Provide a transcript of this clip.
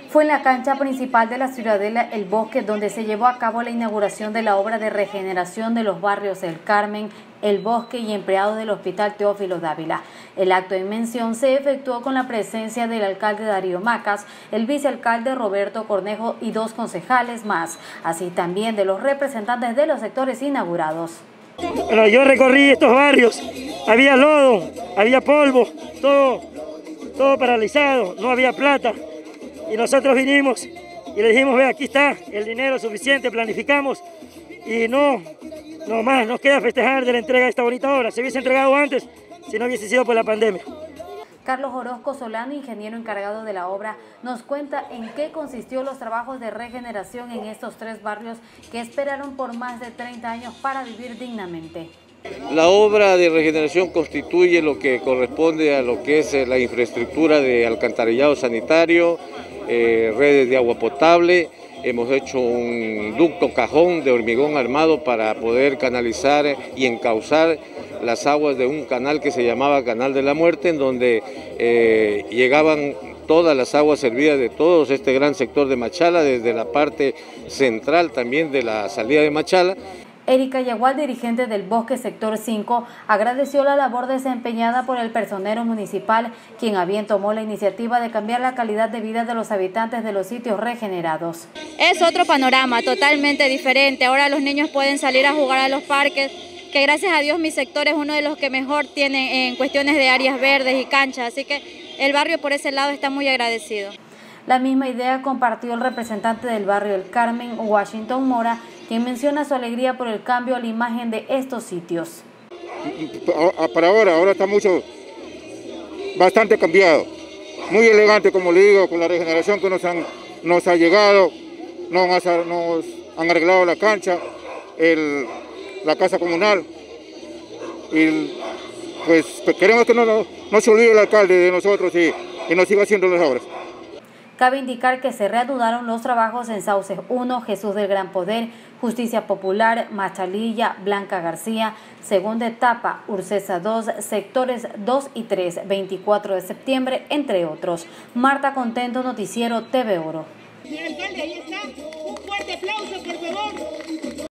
Fue en la cancha principal de la Ciudadela El Bosque donde se llevó a cabo la inauguración de la obra de regeneración de los barrios El Carmen, El Bosque y empleados del Hospital Teófilo Dávila. El acto en mención se efectuó con la presencia del alcalde Darío Macas, el vicealcalde Roberto Cornejo y 2 concejales más, así también de los representantes de los sectores inaugurados. Bueno, yo recorrí estos barrios, había lodo, había polvo, todo paralizado, no había plata. Y nosotros vinimos y le dijimos, ve, aquí está el dinero suficiente, planificamos y no más, nos queda festejar de la entrega de esta bonita obra. Se hubiese entregado antes si no hubiese sido por la pandemia. Carlos Orozco Solano, ingeniero encargado de la obra, nos cuenta en qué consistió los trabajos de regeneración en estos 3 barrios que esperaron por más de 30 años para vivir dignamente. La obra de regeneración constituye lo que corresponde a lo que es la infraestructura de alcantarillado sanitario, redes de agua potable. Hemos hecho un ducto cajón de hormigón armado para poder canalizar y encauzar las aguas de un canal que se llamaba Canal de la Muerte, en donde llegaban todas las aguas servidas de todo este gran sector de Machala, desde la parte central también de la salida de Machala. Erika Yagual, dirigente del Bosque Sector 5, agradeció la labor desempeñada por el personero municipal, quien a bien tomó la iniciativa de cambiar la calidad de vida de los habitantes de los sitios regenerados. Es otro panorama totalmente diferente. Ahora los niños pueden salir a jugar a los parques, que gracias a Dios mi sector es uno de los que mejor tiene en cuestiones de áreas verdes y canchas, así que el barrio por ese lado está muy agradecido. La misma idea compartió el representante del barrio El Carmen, Washington Mora, quien menciona su alegría por el cambio a la imagen de estos sitios. Para ahora está bastante cambiado, muy elegante, como le digo, con la regeneración que nos ha llegado, nos han arreglado la cancha, la casa comunal, y pues queremos que no se olvide el alcalde de nosotros y nos siga haciendo las obras. Cabe indicar que se reanudaron los trabajos en Sauces 1, Jesús del Gran Poder, Justicia Popular, Machalilla, Blanca García, segunda etapa, Ursesa 2, sectores 2 y 3, 24 de septiembre, entre otros. Marta Contento, Noticiero TV Oro. Alcalde, ahí está. Un fuerte aplauso, por favor.